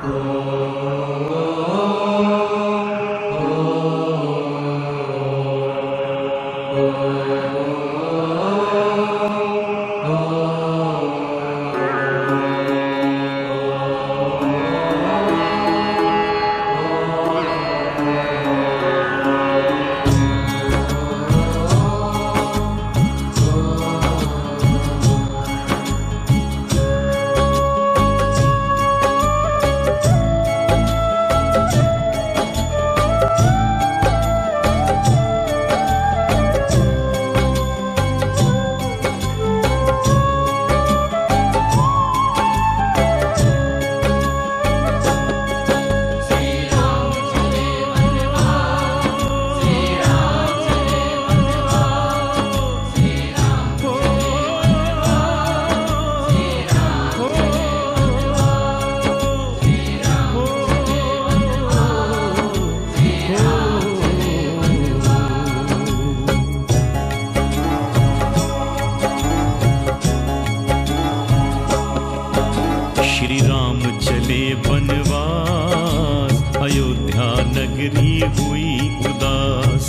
नगरी हुई उदास।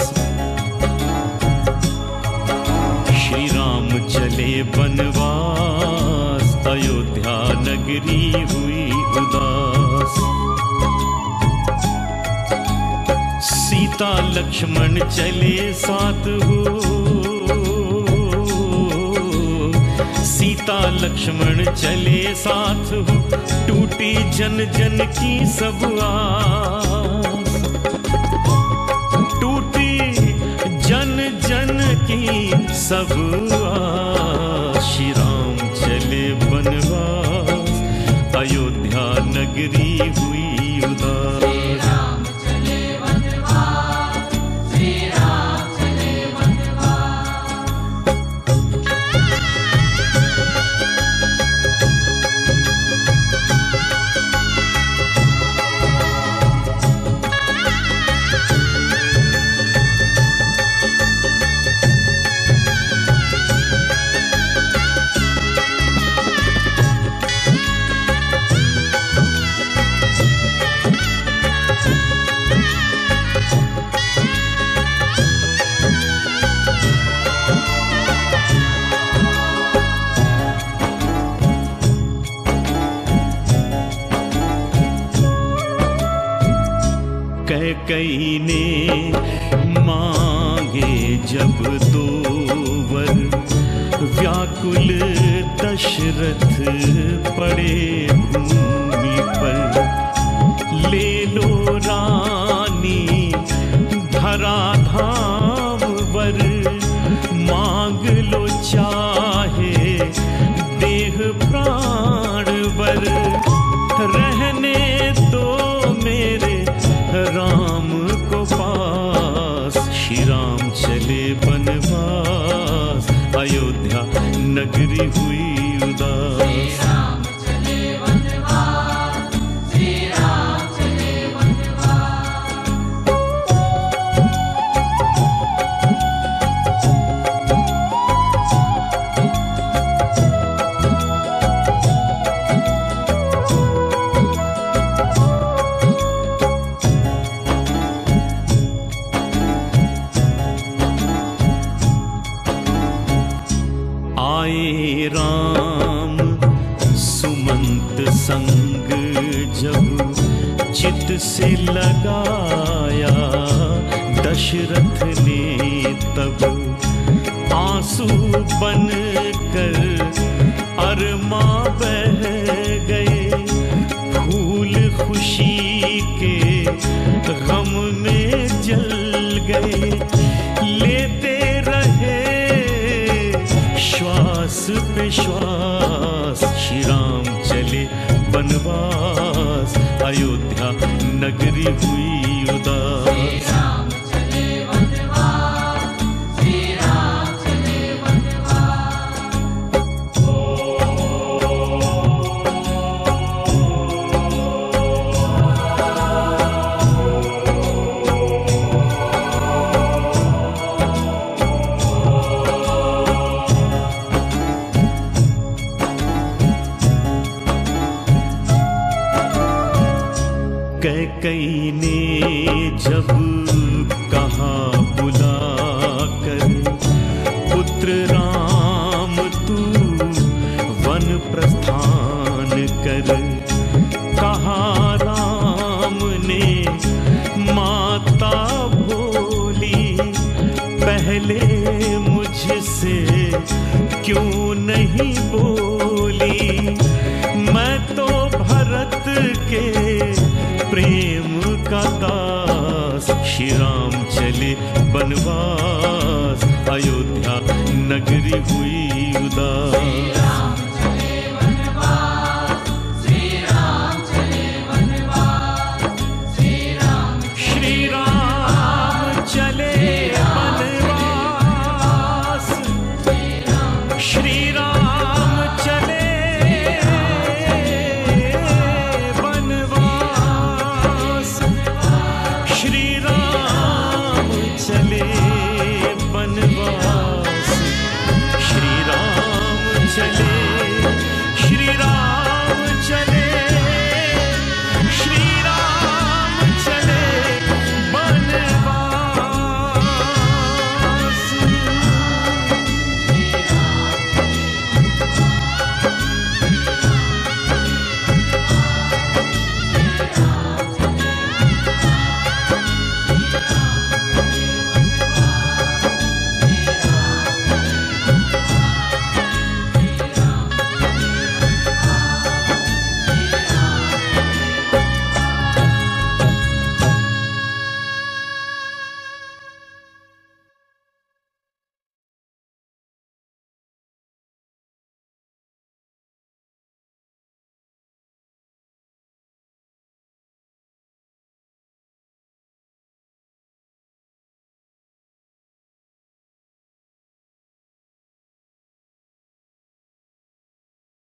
श्री राम चले बनवास, अयोध्या नगरी हुई उदास। सीता लक्ष्मण चले साथ हो, सीता लक्ष्मण चले साथ हो, टूटी जन जन की सब आस। टूटी जन जन की सब आस। श्री राम चले बनवास, अयोध्या नगरी हुई उदास। कैकेयी ने मांगे जब दो वर, व्याकुल दशरथ पड़े भूमि पर। ले लो रानी धराधाम वर, मांग लो चाहे देह प्राण वर। रहने दो मेरे राम को पास। श्री राम चले बनवास, अयोध्या नगरी हुई उदास। आए राम सुमंत संग जब चित से लगाया, दशरथ ने तब आंसू बन कर अरमा बह गए। फूल खुशी के गम में जल गए। लेते रहे श्वास पे श्वास। श्री राम चले बनवास, अयोध्या नगरी हुई उदास। क्यों नहीं बोली, मैं तो भरत के प्रेम का दास। श्री राम चले बनवास, अयोध्या नगरी हुई